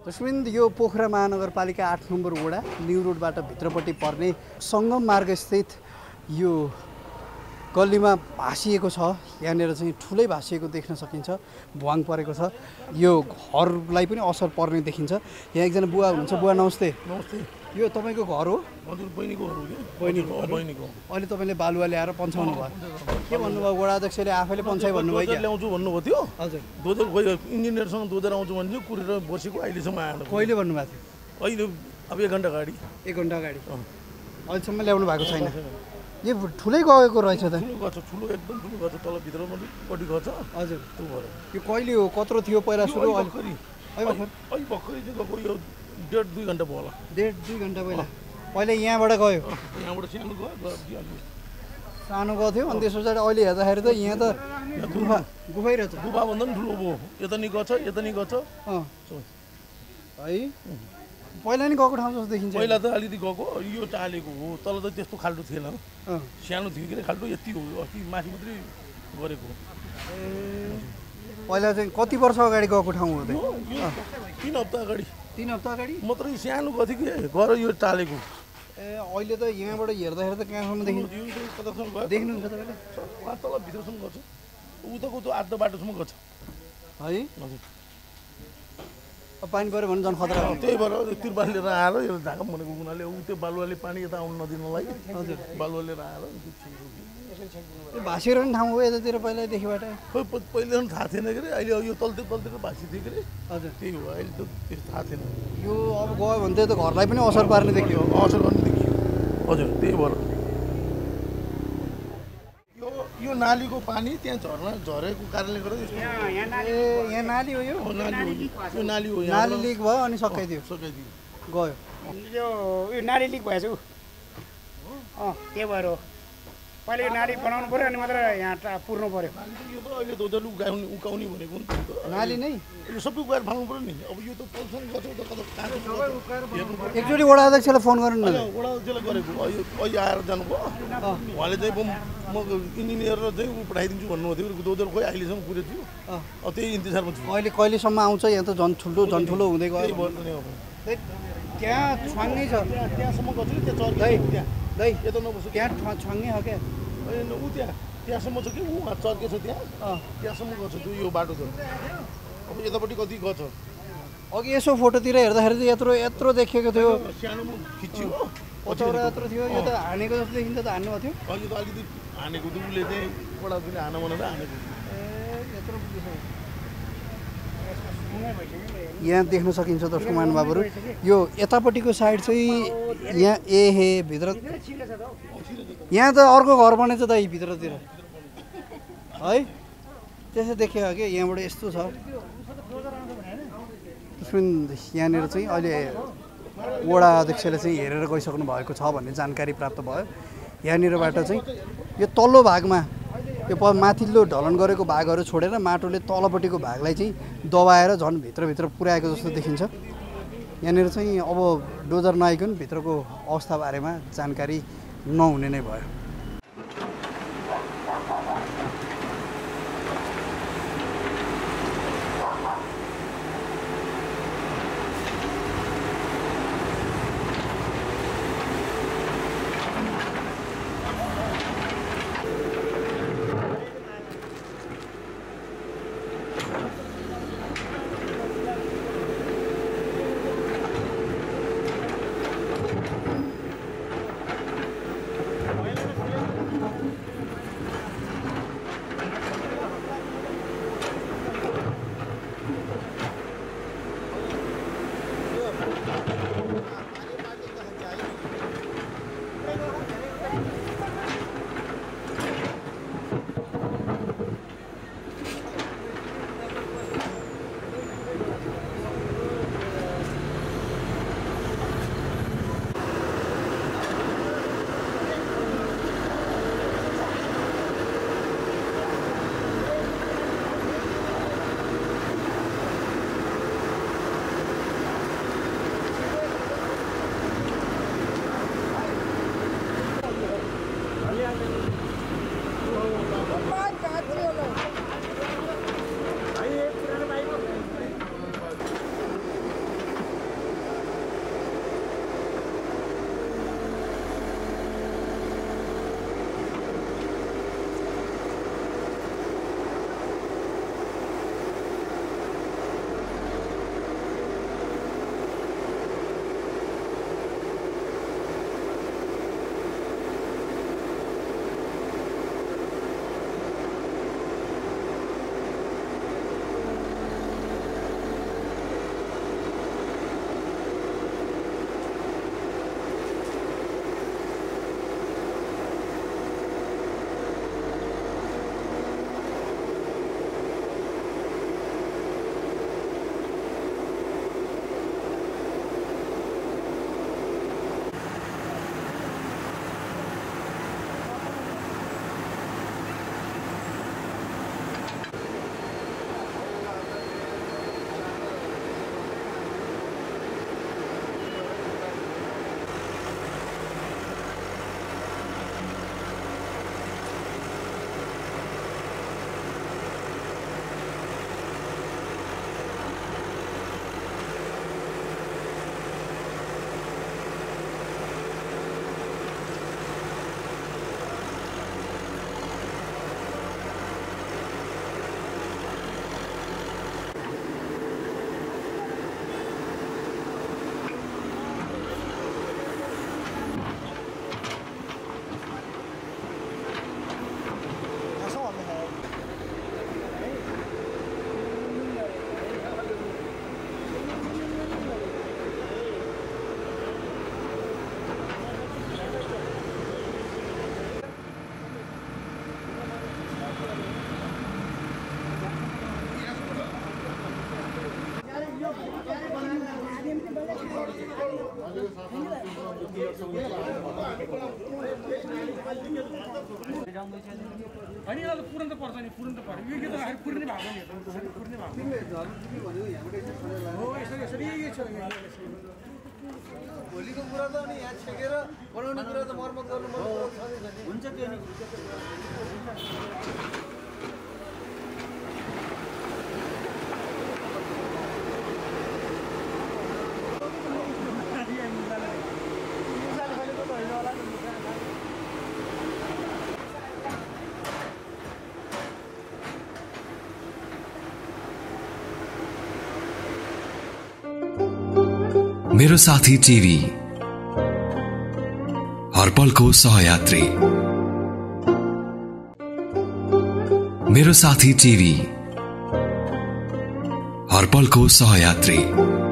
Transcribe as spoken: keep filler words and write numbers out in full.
अश्विन यो पोखरा महानगरपालिका आठ नम्बर वडा न्यू रोडबाट भित्रपट्टि पर्ने सङ्गम मार्गस्थित यो गल्लीमा भासिएको छ। यहाँनिर चाहिँ ठुलै भासिएको देख्न सकिन्छ, भुवाङ परेको छ। यो घरलाई पनि असर पर्ने देखिन्छ। यहाँ एकजना बुवा हुनुहुन्छ। बुवा नमस्ते। नमस्ते। यो तपाईँको घर हो? हजुर, बहिनीको घर हो कि? बहिनीको बहिनीको अहिले तपाईँले बालुवा ल्याएर पन्छाउनु भयो। के भन्नुभयो वडा अध्यक्षले? आफैले पन्छाइ भन्नुभयो कि ल्याउँछु भन्नुभएको थियो? हजुर। दोजर खोइ इन्जिनियरसँग दोजर आउँछु भने चाहिँ कुरेर बसेको अहिलेसम्म आएन। कहिले भन्नुभएको थियो? अहिले अब एक घन्टा अगाडि। एक घन्टा अगाडि। अहिलेसम्म ल्याउनु भएको छैन। यो ठुलै गएको रहेछ त। ठुलो गछ, ठुलो एकदम ठुलो गछ, तल भित्र पनि पट्टि गछ। हजुर। त्यो भएर यो कहिले हो? कत्रो थियो पहिला सुरु? भर्खरै अहिले भर्खरै चाहिँ गएको, यो डेढ दुई घन्टा भयो होला। डेढ दुई घन्टा पहिला पहिला यहाँबाट गयो? यहाँबाट सानो गयो, सानो गएको थियो। अनि त्यस पछाडि अहिले हेर्दाखेरि त यहाँ त गुफा गुफै रहेछ। गुफा भन्दा पनि ठुलो भयो। यता नि गछ, यता नि गछ। अँ है, पहिला नि गएको ठाउँ जस्तो देखिन्छ। पहिला त अलिकति गएको, यो टालेको हो। तल त त्यस्तो खाल्टो थिएन, सानो थियो कि खाल्टो। यति हो, अस्ति माथि मात्रै गरेको। ए, पहिला चाहिँ कति वर्ष अगाडि गएको ठाउँ हो त? तिन हप्ता अगाडि। तिन हप्ता अगाडि मात्रै सानो गएको थियो कि गर यो टालेको। ए, अहिले त यहाँबाट हेर्दाखेरि त कहाँसम्म देखिन्छ? देख्नुहुन्छ तपाईँले? तल भित्रसम्म गछ, उताको त्यो आधा बाटोसम्म गछ है। हजुर। अब पानी पऱ्यो भने झन् खतरा हो। त्यही भएर तिरपाल लिएर आएर यो झाकम भनेको हुनाले ऊ त्यो बालुवाले पानी यता आउनु नदिनलाई हजुर बालुवा लिएर आएर यो भासिएर पनि ठाउँ हो यतातिर पहिल्यैदेखिबाट? खोइ पहिले पनि थाहा थिएन कि अहिले यो तलतिर तलतिर भासी थियो कि हजुर। त्यही हो, अहिले त त्यस्तो थाहा थिएन। यो अब गयो भने त घरलाई पनि असर पार्ने देखियो। असर गर्ने देखियो हजुर। त्यही भएर यो यो नालीको पानी त्यहाँ झर्ना झरेको कारणले गर्दा यस्तो। ए, यहाँ नाली हो? यो नाली हो, यो नाली हो। नाली लिक भयो अनि सकाइदियो सकाइदियो गयो। यो यो नाली लिक भएछ ऊ। अँ त्यही भएर हो। पहिले यो नाली बनाउनु पऱ्यो अनि मात्र यहाँ पुर्नु पऱ्यो। यो त अहिले दोजर उकाउने उकाउने भनेको नाली नै यो सबै उकाएर फाल्नु पऱ्यो नि। अब यो त पोल्सन गछ त कता कहाँ एकचोटि वडा अध्यक्षलाई फोन गर्नु न। वडा अध्यक्षलाई गरेको अहिले अहिले आएर जानुभयो। उहाँले चाहिँ म इन्जिनियर र चाहिँ ऊ पठाइदिन्छु भन्नुभएको थियो। दोजर खोइ अहिलेसम्म पुगेको थियो। अब त्यही इन्तजारमा छु। अहिले कहिलेसम्म आउँछ? यहाँ त झन् ठुलो झन् ठुलो हुँदै गयो। त्यहाँ छाङ्गै छ, त्यहाँसम्म गएको थियो। त्यहाँ चर्कै त्यहाँ दाइ यता नबस्छ। त्यहाँ छाङ्गै हो क्या? ऊ त्यहाँ त्यहाँसम्म छ कि ऊ चर्के छ त्यहाँ। त्यहाँसम्म गएको छ त्यो यो बाटो त। अब यतापट्टि कति गएको छ? अघि यसो फोटोतिर हेर्दाखेरि त यत्रो यत्रो देखेको थियो। सानोमा खिच्यो, पचौरा यत्रो थियो। यो त हानेको जस्तो देखिन्छ त। हान्नु भएको थियो? अहिले त अलिकति हानेको थियो। उसले चाहिँ वडा पनि हान भनेर हानेको। ए, यत्रो यहाँ देख्न सकिन्छ दर्शक महानुभावहरू। यो यतापट्टिको साइड चाहिँ यहाँ ए हे भित्र यहाँ त अर्को घर बनेछ दाइ भित्रतिर है। त्यसै देखियो कि यहाँबाट यस्तो छ। यहाँनिर चाहिँ अहिले वडा अध्यक्षले चाहिँ हेरेर गइसक्नु भएको छ भन्ने जानकारी प्राप्त भयो। यहाँनिरबाट चाहिँ यो तल्लो भागमा यो प माथिल्लो ढलन गरेको भागहरू छोडेर माटोले तलपट्टिको भागलाई चाहिँ दबाएर झन् भित्रभित्र पुर्याएको जस्तो देखिन्छ। यहाँनिर चाहिँ अब डोजर नआइकन भित्रको अवस्थाबारेमा जानकारी नहुने नै भयो। होइन यसलाई पुरन त पर्छ नि पुरन त पर्यो यो गीत त पुर्ने भएको नि पुर्ने भएको हो यसरी यसरी छ भोलिको कुरा त अनि यहाँ छेकेर बनाउने कुरा त मर्मत गर्नु हुन्छ त्यो नि मेरो साथी टिभी हरपलको सहयात्री मेरो साथी टिभी हरपलको सहयात्री।